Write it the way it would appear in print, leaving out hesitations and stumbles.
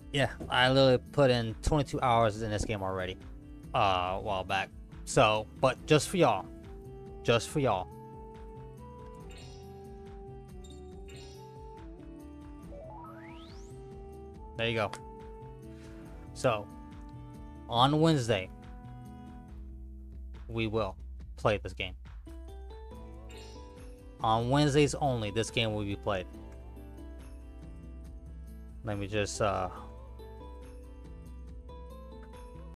Yeah, I literally put in 22 hours in this game already, a while back. So, but just for y'all, just for y'all. There you go. So, on Wednesday, we will play this game. On Wednesdays only, this game will be played. Let me just